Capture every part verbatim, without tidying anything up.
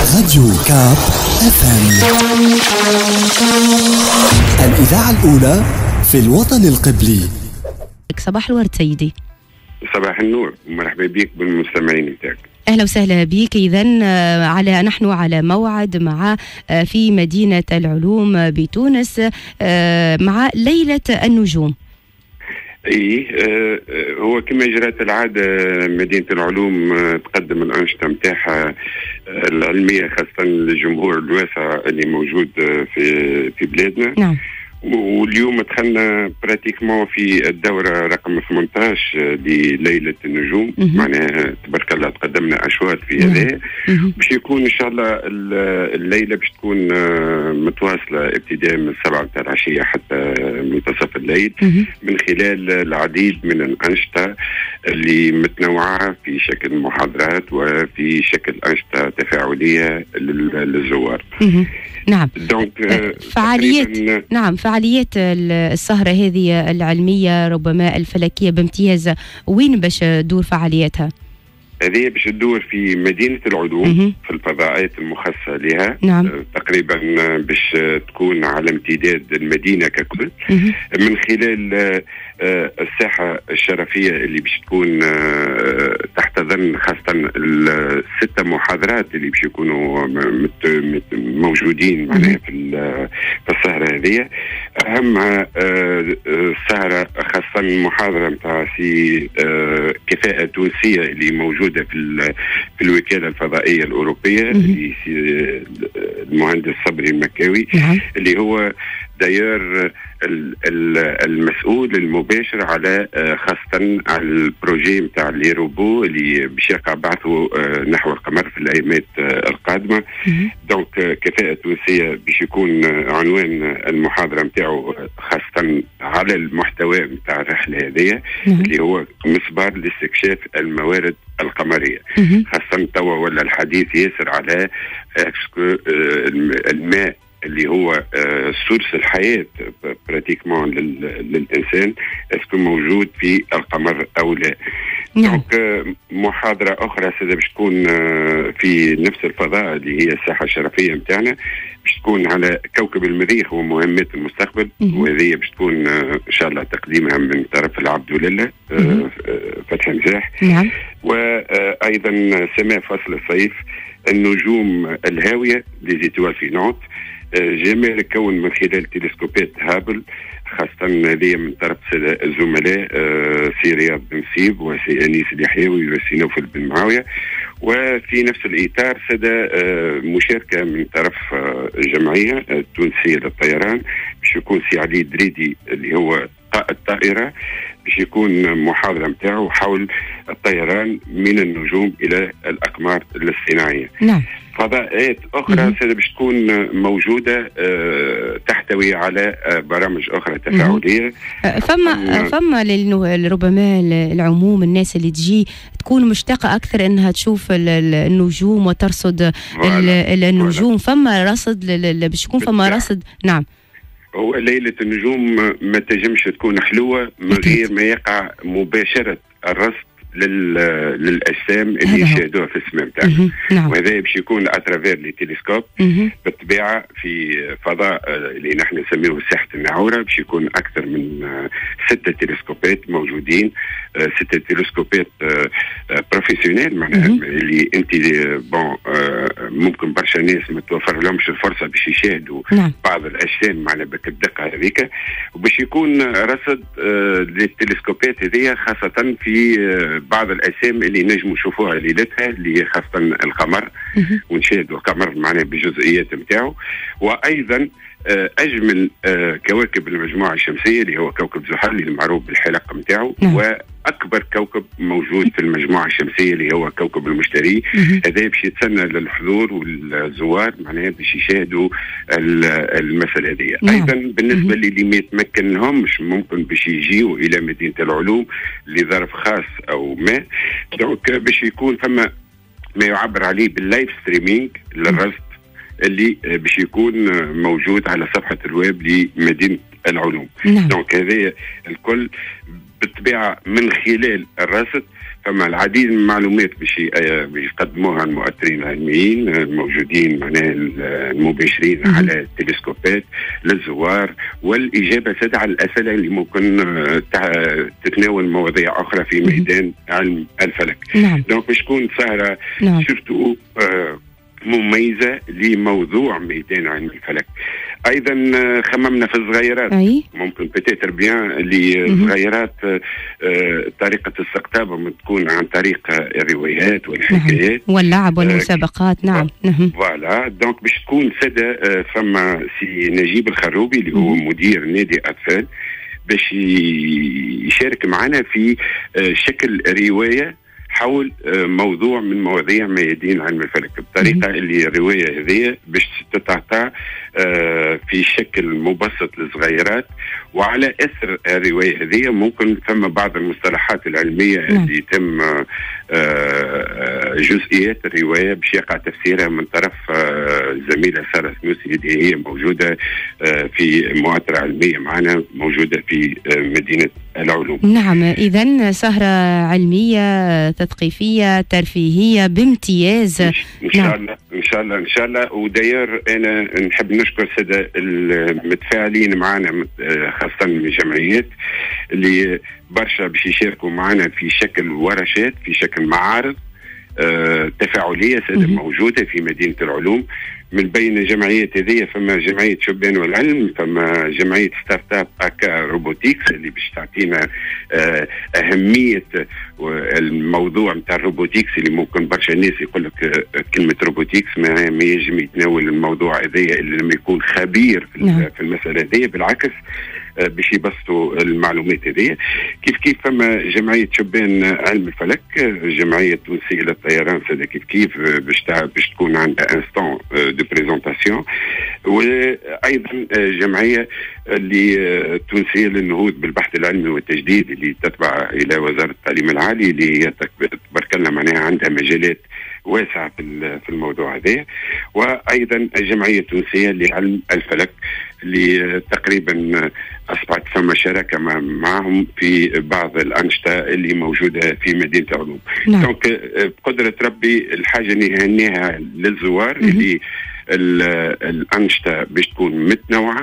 راديو كاب اف ام، الإذاعة الأولى في الوطن القبلي. صباح الورد سيدي. صباح النور، مرحبا بك بالمستمعين بتاعك. أهلا وسهلا بك. إذن على نحن على موعد مع في مدينة العلوم بتونس مع ليلة النجوم. اي آه هو كما جرت العاده مدينه العلوم آه تقدم الانشطه نتاعها آه العلميه خاصه للجمهور الواسع اللي موجود آه في في بلادنا. نعم. واليوم دخلنا براتيكمون في الدورة رقم ثمانية عشر لليلة النجوم. معناها تبارك الله تقدمنا أشواط في هذا. باش يكون إن شاء الله الليلة باش تكون متواصلة ابتداء من السبعة متاع العشية حتى منتصف الليل، من خلال العديد من الأنشطة اللي متنوعة في شكل محاضرات وفي شكل أنشطة تفاعلية للزوار. نعم. دونك فعاليات نعم فعاليات السهرة هذه العلمية ربما الفلكية بامتياز، وين باش تدور فعالياتها؟ هذه باش تدور في مدينة العلوم في الفضاءات المخصصة لها. نعم. تقريبا باش تكون على امتداد المدينة ككل، من خلال الساحة الشرفية اللي باش تكون تحتضن خاصة الستة محاضرات اللي باش يكونوا موجودين معناها في السهرة هذه. أهمها السهرة خاصة المحاضرة نتاع سي كفاءة تونسية اللي موجودة في في الوكالة الفضائية الأوروبية اللي المهندس صبري المكاوي، اللي هو داير المسؤول المباشر على خاصة على البروجي نتاع لي روبو اللي باش يقع بعثه نحو القمر في الايامات القادمه. دونك كفاءة تونسية باش يكون عنوان المحاضرة نتاعو، خاصة على المحتوى نتاع الرحلة هذه اللي هو مسبار لاستكشاف الموارد القمرية. خاصة توا ولا الحديث ياسر على الماء اللي هو سورس الحياة براتيكمون للإنسان، اسكو موجود في القمر أو لا. نعم. دونك محاضرة أخرى سيدة باش تكون في نفس الفضاء اللي هي الساحة الشرفية متاعنا، باش تكون على كوكب المريخ ومهمات المستقبل، وهذه باش تكون إن شاء الله تقديمها من طرف العبد لله فتحي مزاح. نعم. وأيضا سماء فصل الصيف، النجوم الهاوية لزيتوال في نوت، جميع الكون من خلال تلسكوبات هابل، خاصة هذه من طرف الزملاء سي رياض بن سيب وسي أنيس اليحيوي وسي نوفل بن معاوية. وفي نفس الإطار سدى مشاركة من طرف الجمعية التونسية للطيران، باش يكون سي علي دريدي اللي هو قائد طائرة، باش يكون محاضرة متاعه حول الطيران من النجوم إلى الأقمار الاصطناعية. نعم. فضاءات أخرى باش تكون موجودة أه تحتوي على أه برامج أخرى تفاعلية. فما فما ربما العموم الناس اللي تجي تكون مشتاقة أكثر أنها تشوف النجوم وترصد النجوم. فما رصد باش يكون فما رصد. نعم. هو ليلة النجوم ما تجمش تكون حلوة من غير ما يقع مباشرة الرصد للأجسام اللي يشاهدوها في السماء بتاعنا. نعم. وهذا باش يكون اترافير لي تيليسكوب بالطبيعة في فضاء اللي نحن نسميه ساحة النعورة، باش يكون أكثر من ستة تلسكوبات موجودين، ستة تلسكوبات بروفيسيونيل معناها اللي انت بون ممكن برشا ناس ما توفر لهمش الفرصة باش يشاهدوا نعم. بعض الأجسام معنا بك الدقة هذيك، وباش يكون رصد للتلسكوبات هذه خاصة في بعض الأجسام اللي نجموا نشوفوها ليلتها اللي خاصة القمر، ونشاهدوا القمر معنا بجزئيات نتاعو. وأيضا أجمل كواكب المجموعة الشمسية اللي هو كوكب زحل اللي معروف بالحلق نتاعو، وأكبر كوكب موجود في المجموعة الشمسية اللي هو كوكب المشتري. هذا باش يتسنى للحضور والزوار معناها باش يشاهدوا المسألة هذه. أيضا بالنسبة اللي ما يتمكن لهمش ممكن باش يجيوا إلى مدينة العلوم لظرف خاص أو ما، دونك باش يكون فما ما يعبر عليه باللايف ستريمينج للرصد اللي باش يكون موجود على صفحة الويب لمدينة العلوم. نعم. دونك هذا الكل بالطبيعة من خلال الرصد فما العديد من المعلومات باش يقدموها المؤثرين العلميين الموجودين معناها المباشرين على التلسكوبات للزوار، والاجابه سد على الاسئله اللي ممكن تتناول مواضيع اخرى في ميدان علم الفلك. نعم. دونك باش تكون سهره نعم. سورتو مميزه لموضوع ميدان علم الفلك. ايضا خممنا في الصغيرات. أي. ممكن بتاتر بيان للصغيرات طريقه الاستقطاب تكون عن طريق الروايات والحكايات. نعم. واللعب والمسابقات. نعم. فوالا دونك باش تكون سادة فما سي نجيب الخروبي اللي هو مدير نادي اطفال باش يشارك معنا في شكل روايه حول موضوع من مواضيع ميادين علم الفلك بطريقه اللي الروايه هذه باش تتعطى في شكل مبسط للصغيرات، وعلى اثر الروايه هذه ممكن ثم بعض المصطلحات العلميه نعم. اللي يتم جزئيات الروايه باش يقع تفسيرها من طرف الزميله ساره سنوسي اللي هي موجوده في مؤثره علميه معنا موجوده في مدينه العلوم. نعم، اذا سهره علميه تثقيفيه ترفيهيه بامتياز. ان شاء نعم. الله ان شاء الله ان شاء الله. وداير انا نحب نشكر الساده المتفاعلين معنا خاصه من الجمعيات اللي برشا باش يشاركوا معنا في شكل ورشات في شكل معارض آه تفاعليه ساده موجوده في مدينه العلوم. من بين الجمعيات هذه فما جمعيه شبان والعلم، فما جمعيه ستارت اب اكا روبوتيكس اللي باش تعطينا آه اهميه الموضوع نتاع الروبوتيكس اللي ممكن برشا الناس يقول لك آه كلمه روبوتيكس ما, ما ينجم يتناول الموضوع هذا اللي لما يكون خبير في, نعم. في المساله هذه، بالعكس آه باش يبسطوا المعلومات هذه. كيف كيف فما جمعيه شبان علم الفلك، جمعيه تونسيه للطيران ساده كيف كيف باش باش تكون عندها انستون دو بريزونطاسيون، وايضا جمعيه اللي تونسيه للنهوض بالبحث العلمي والتجديد اللي تتبع الى وزاره التعليم العالي اللي تبارك الله معناها عندها مجالات واسعه في الموضوع هذا. وايضا الجمعيه التونسيه لعلم الفلك اللي تقريبا اصبحت ثم شراكه معهم في بعض الانشطه اللي موجوده في مدينه العلوم. نعم. دونك بقدره ربي الحاجه اللي نهنيها للزوار اللي الانشطه باش تكون متنوعه،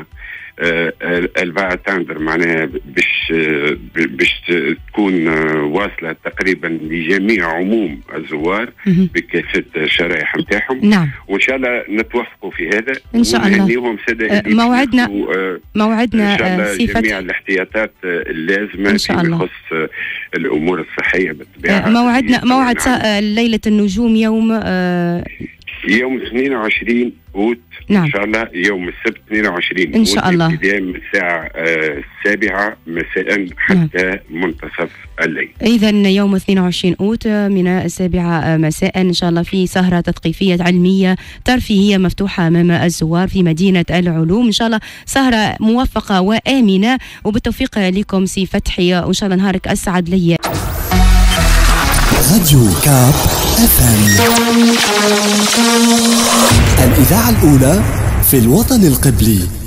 الفا اتاندر معناها باش باش تكون واصله تقريبا لجميع عموم الزوار بكافه الشرائح نتاعهم. نعم. وان شاء الله نتوفقوا في هذا ان شاء الله. أه موعدنا أه موعدنا ان شاء الله أه جميع الاحتياطات اللازمه إن شاء الله. فيما يخص الامور الصحيه بالطبيعه. أه موعدنا موعد ليله النجوم يوم أه يوم اثنين وعشرين أوت. نعم. إن شاء الله يوم السبت اثنين وعشرين إن شاء الله ابتداء من الساعة السابعة مساء حتى نعم. منتصف الليل. إذا يوم اثنين وعشرين أوت من السابعة مساء إن شاء الله في سهرة تثقيفية علمية ترفيهية مفتوحة أمام الزوار في مدينة العلوم. إن شاء الله سهرة موفقة وآمنة وبالتوفيق لكم سي فتحي، وإن شاء الله نهارك أسعد لي. راديو كاب اف ام، الإذاعة الأولى في الوطن القبلي.